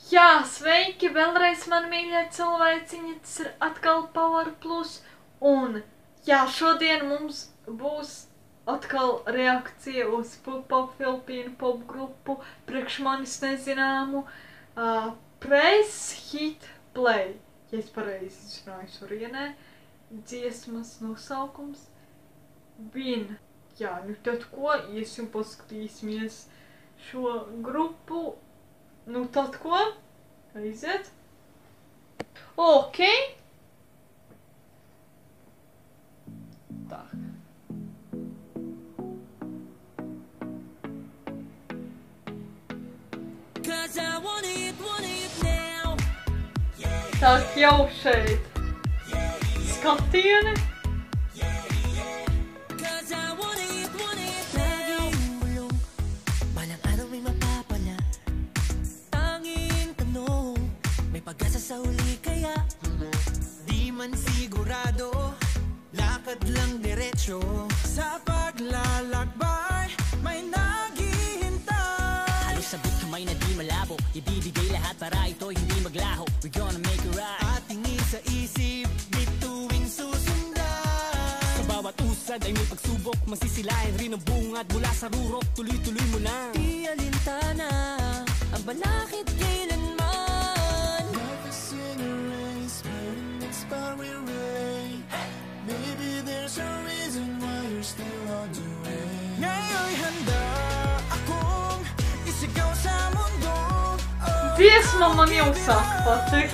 Jā, sveiki! Vēlreiz man mīļie cilvēciņi, tas ir atkal Power Plus. Un, jā, šodien mums būs atkal reakcija uz Filipīnu pop grupu priekš manis nezināmu Press Hit Play. Ja es pareizi izrunāju surienē, dziesmas nosaukums Win. Jā, nu tad ko, iesim paskatīsimies šo grupu. Nu tad ko? Aiziet. Ok. Tā. Tā jau šeit skatieni. Sa huli kaya di man sigurado, lakad lang diretso. Sa paglalakbay may naghihintay. Halos sabot kamay na di malabo, ibibigay lahat para ito hindi maglaho. We're gonna make it right. Ating isa isip, bituin susundan. Sa bawat usad ay may pagsubok, masisilahin rin ang bungad mula sa rurok. Tuloy-tuloy mo lang, di alintana ang balakid kailanman. Maybe there's a reason why you're still on the way. Ngayon'y handa akong isigaw sa mundo. Dziesma man jau sāk patikt.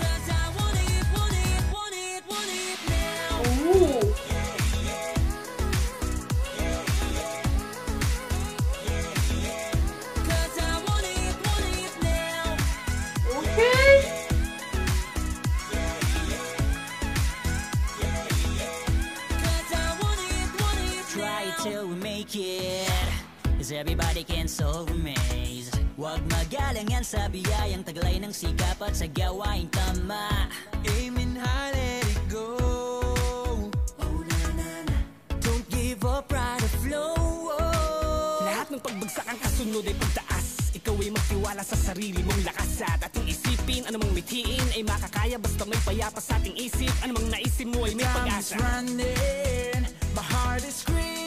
Till we make it, cause everybody can solve a maze. Huwag magalangan sa biyayang taglay ng sikap at sa gawaing tama. Aim and high, let it go. Oh na na na. Don't give up, ride the flow. Lahat ng pagbagsak ang kasunod ay pagtaas. Ikaw ay magtiwala sa sarili mong lakas at ating isipin. Anumang mithiin ay makakaya basta may payapa sa ating isip. Anumang naisip mo ay may pag-asa. Time's running, my heart is screaming.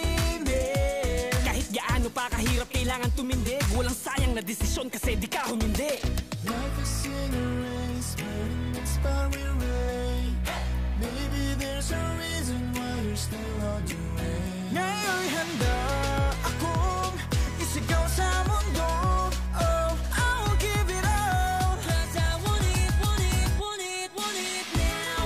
Gaano pa kahirap kailangan tumindig. Walang sayang na desisyon kasi di ka humindi. Life is in a race, but it's far away. Maybe there's a reason why you're still on the way. Ngayon'y handa akong isigaw sa mundo. Oh, I'll give it all. Cause I want it, want it, want it, want it now.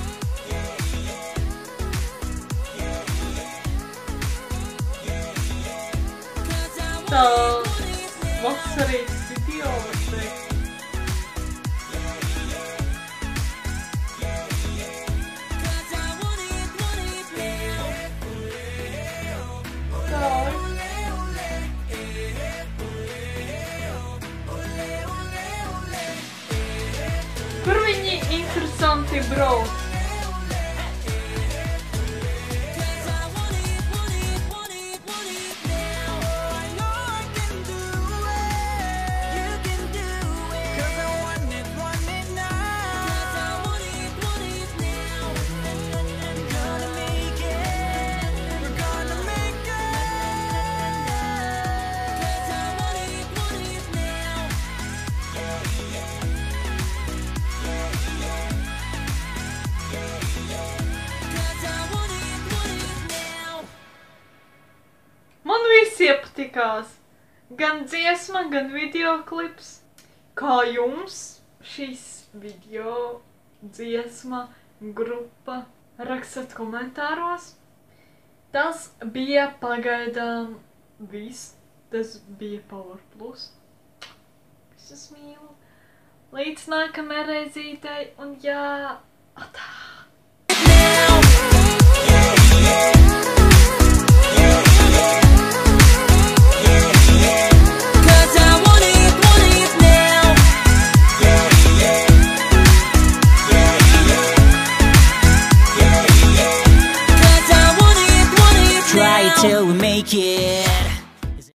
Tā vasarīgs idiots šeit. Kur viņi interesanti brauc? Man viss iepatikās, gan dziesma, gan videoklips. Kā jums šis video, dziesma, grupa? Rakstat komentāros. Tas bija pagaidām viss. Tas bija Power Plus. Visus mīlu. Līdz nākamajai reizītei un jā, atā!